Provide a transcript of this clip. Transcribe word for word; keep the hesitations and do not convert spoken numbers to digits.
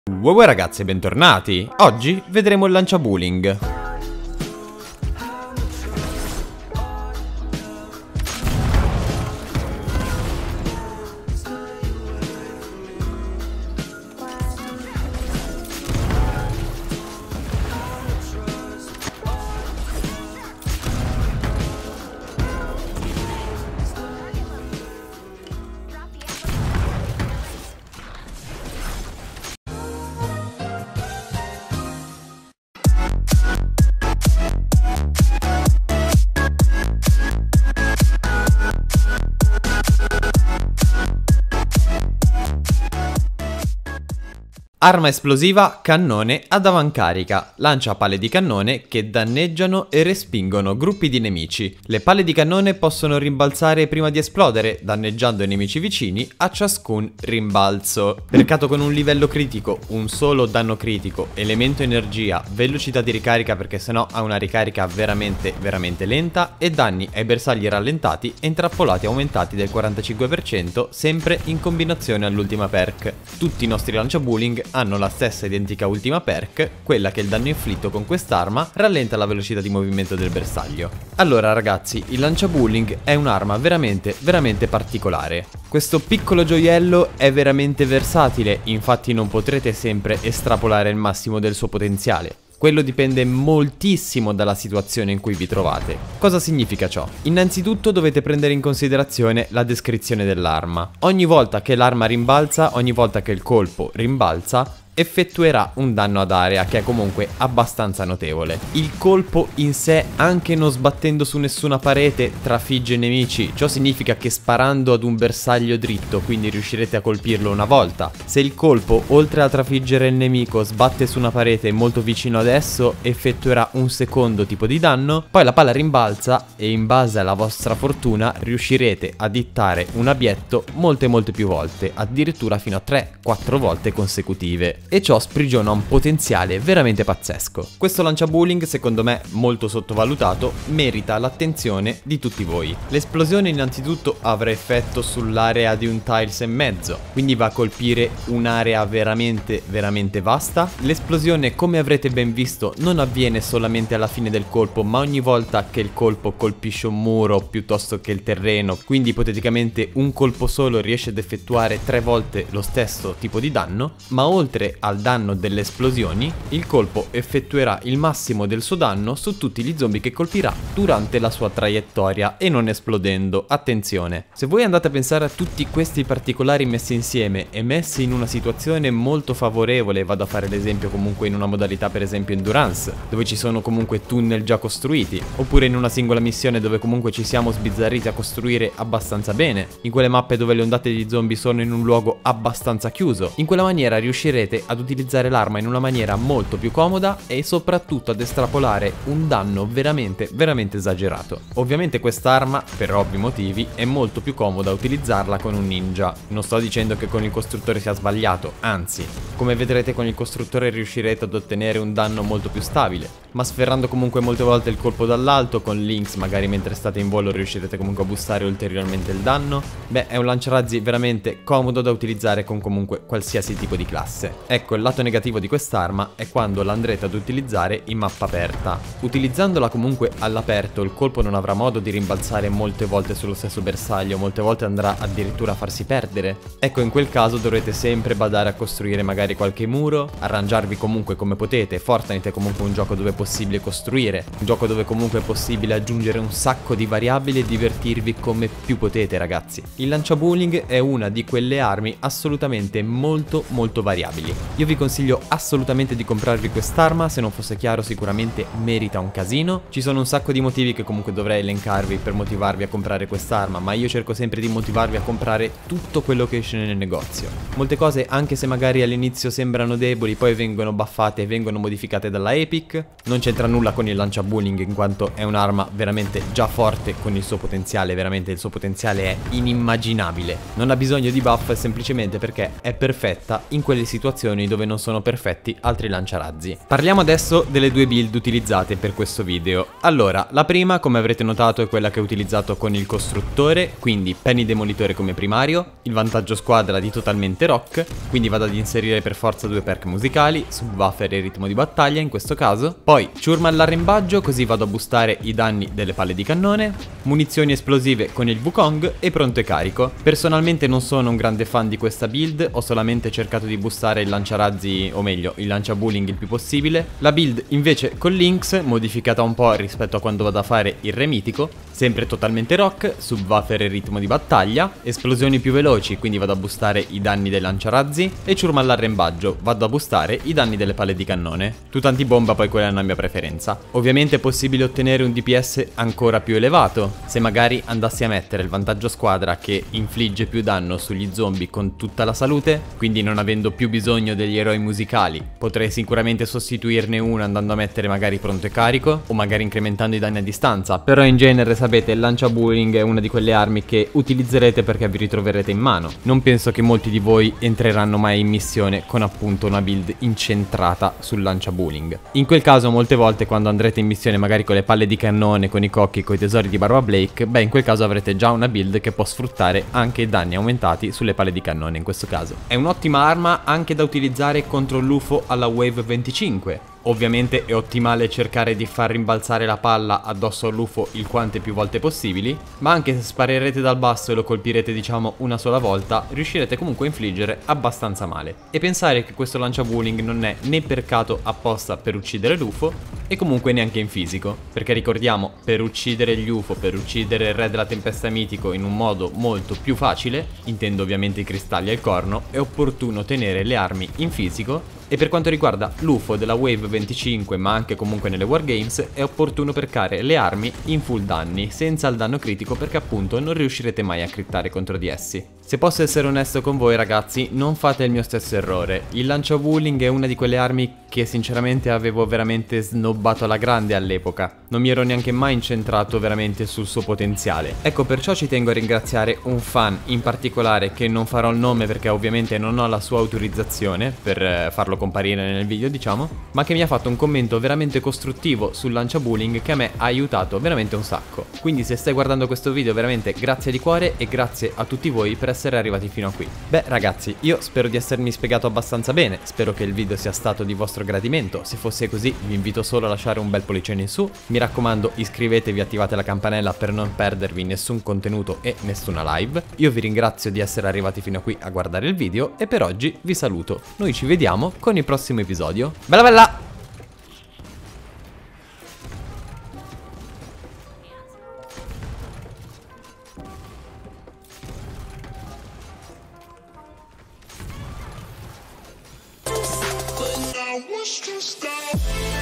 Wow ragazzi e bentornati! Oggi vedremo il lanciabowling. Arma esplosiva, cannone ad avancarica. Lancia palle di cannone che danneggiano e respingono gruppi di nemici. Le palle di cannone possono rimbalzare prima di esplodere, danneggiando i nemici vicini a ciascun rimbalzo. Mercato con un livello critico, un solo danno critico, elemento energia, velocità di ricarica perché sennò ha una ricarica veramente veramente lenta e danni ai bersagli rallentati e intrappolati aumentati del quarantacinque per cento sempre in combinazione all'ultima perk. Tutti i nostri lanciabowling hanno la stessa identica ultima perk, quella che il danno inflitto con quest'arma rallenta la velocità di movimento del bersaglio. Allora ragazzi, il lanciabowling è un'arma veramente veramente particolare. Questo piccolo gioiello è veramente versatile, infatti non potrete sempre estrapolare il massimo del suo potenziale. Quello dipende moltissimo dalla situazione in cui vi trovate. Cosa significa ciò? Innanzitutto dovete prendere in considerazione la descrizione dell'arma. Ogni volta che l'arma rimbalza, ogni volta che il colpo rimbalza, effettuerà un danno ad area che è comunque abbastanza notevole. Il colpo in sé, anche non sbattendo su nessuna parete, trafigge i nemici. Ciò significa che sparando ad un bersaglio dritto, quindi riuscirete a colpirlo una volta. Se il colpo, oltre a trafiggere il nemico, sbatte su una parete molto vicino ad esso, effettuerà un secondo tipo di danno. Poi la palla rimbalza e in base alla vostra fortuna riuscirete a dittare un abietto molte molte più volte, addirittura fino a tre quattro volte consecutive. E ciò sprigiona un potenziale veramente pazzesco. Questo lanciabowling, secondo me molto sottovalutato, merita l'attenzione di tutti voi. L'esplosione innanzitutto avrà effetto sull'area di un tiles e mezzo, quindi va a colpire un'area veramente veramente vasta. L'esplosione, come avrete ben visto, non avviene solamente alla fine del colpo, ma ogni volta che il colpo colpisce un muro piuttosto che il terreno, quindi ipoteticamente un colpo solo riesce ad effettuare tre volte lo stesso tipo di danno, ma oltre al danno delle esplosioni, il colpo effettuerà il massimo del suo danno su tutti gli zombie che colpirà durante la sua traiettoria e non esplodendo. Attenzione, se voi andate a pensare a tutti questi particolari messi insieme e messi in una situazione molto favorevole, vado a fare l'esempio comunque in una modalità per esempio endurance, dove ci sono comunque tunnel già costruiti, oppure in una singola missione dove comunque ci siamo sbizzarriti a costruire abbastanza bene, in quelle mappe dove le ondate di zombie sono in un luogo abbastanza chiuso, in quella maniera riuscirete ad utilizzare l'arma in una maniera molto più comoda e soprattutto ad estrapolare un danno veramente veramente esagerato. Ovviamente quest'arma, per ovvi motivi, è molto più comoda utilizzarla con un ninja. Non sto dicendo che con il costruttore sia sbagliato, anzi, come vedrete con il costruttore riuscirete ad ottenere un danno molto più stabile, ma sferrando comunque molte volte il colpo dall'alto, con Lynx magari mentre state in volo riuscirete comunque a boostare ulteriormente il danno. Beh, è un lanciarazzi veramente comodo da utilizzare con comunque qualsiasi tipo di classe. Ecco, il lato negativo di quest'arma è quando l'andrete ad utilizzare in mappa aperta. Utilizzandola comunque all'aperto il colpo non avrà modo di rimbalzare molte volte sullo stesso bersaglio, molte volte andrà addirittura a farsi perdere. Ecco, in quel caso dovrete sempre badare a costruire magari qualche muro, arrangiarvi comunque come potete. Fortnite è comunque un gioco dove è possibile costruire, un gioco dove comunque è possibile aggiungere un sacco di variabili e divertirvi come più potete ragazzi. Il lanciabowling è una di quelle armi assolutamente molto molto variabili. Io vi consiglio assolutamente di comprarvi quest'arma, se non fosse chiaro sicuramente merita un casino. Ci sono un sacco di motivi che comunque dovrei elencarvi per motivarvi a comprare quest'arma, ma io cerco sempre di motivarvi a comprare tutto quello che esce nel negozio. Molte cose, anche se magari all'inizio sembrano deboli, poi vengono buffate e vengono modificate dalla Epic. Non c'entra nulla con il lanciabowling in quanto è un'arma veramente già forte con il suo potenziale, veramente il suo potenziale è inimmaginabile. Non ha bisogno di buff semplicemente perché è perfetta in quelle situazioni situazioni dove non sono perfetti altri lanciarazzi. Parliamo adesso delle due build utilizzate per questo video. Allora, la prima, come avrete notato, è quella che ho utilizzato con il costruttore, quindi Penny Demolitore come primario, il vantaggio squadra di Totalmente Rock, quindi vado ad inserire per forza due perk musicali, Subwoofer e Ritmo di Battaglia in questo caso, poi Ciurma all'arrembaggio, così vado a boostare i danni delle palle di cannone, munizioni esplosive con il Wukong e pronto e carico. Personalmente non sono un grande fan di questa build, ho solamente cercato di boostare il lanciarazzi, o meglio il lanciabulling il più possibile. La build invece con Lynx, modificata un po' rispetto a quando vado a fare il re mitico, sempre Totalmente Rock, Subwoofer e Ritmo di Battaglia, esplosioni più veloci, quindi vado a boostare i danni dei lanciarazzi, e Ciurma all'arrembaggio, vado a boostare i danni delle palle di cannone. Tutta antibomba, poi quella è una mia preferenza. Ovviamente è possibile ottenere un D P S ancora più elevato, se magari andassi a mettere il vantaggio squadra che infligge più danno sugli zombie con tutta la salute, quindi non avendo più bisogno degli eroi musicali, potrei sicuramente sostituirne uno andando a mettere magari pronto e carico, o magari incrementando i danni a distanza, però in genere sapete il lanciabulling è una di quelle armi che utilizzerete perché vi ritroverete in mano. Non penso che molti di voi entreranno mai in missione con appunto una build incentrata sul lanciabulling. In quel caso molte volte quando andrete in missione magari con le palle di cannone, con i cocchi, con i tesori di Barba Blake, beh in quel caso avrete già una build che può sfruttare anche i danni aumentati sulle palle di cannone in questo caso. È un'ottima arma anche da utilizzare contro l'U F O alla Wave venticinque. Ovviamente è ottimale cercare di far rimbalzare la palla addosso all'U F O il quante più volte possibili, ma anche se sparerete dal basso e lo colpirete diciamo una sola volta, riuscirete comunque a infliggere abbastanza male. E pensare che questo lanciabulling non è né percato apposta per uccidere l'U F O e comunque neanche in fisico, perché ricordiamo, per uccidere gli U F O, per uccidere il re della tempesta mitico in un modo molto più facile, intendo ovviamente i cristalli al corno, è opportuno tenere le armi in fisico. E per quanto riguarda l'U F O della Wave venticinque, ma anche comunque nelle Wargames, è opportuno percare le armi in full danni, senza il danno critico, perché appunto non riuscirete mai a crittare contro di essi. Se posso essere onesto con voi ragazzi, non fate il mio stesso errore. Il lanciabulling è una di quelle armi che sinceramente avevo veramente snobbato alla grande all'epoca. Non mi ero neanche mai incentrato veramente sul suo potenziale. Ecco, perciò ci tengo a ringraziare un fan in particolare, che non farò il nome perché ovviamente non ho la sua autorizzazione per farlo comparire nel video diciamo, ma che mi ha fatto un commento veramente costruttivo sul lanciabulling che a me ha aiutato veramente un sacco. Quindi se stai guardando questo video veramente grazie di cuore, e grazie a tutti voi per essere arrivati fino a qui. Beh ragazzi, io spero di essermi spiegato abbastanza bene, spero che il video sia stato di vostro gradimento. Se fosse così vi invito solo a lasciare un bel pollicione in su, mi raccomando iscrivetevi e attivate la campanella per non perdervi nessun contenuto e nessuna live. Io vi ringrazio di essere arrivati fino a qui a guardare il video e per oggi vi saluto. Noi ci vediamo con il prossimo episodio. Bella bella! I wish to stop.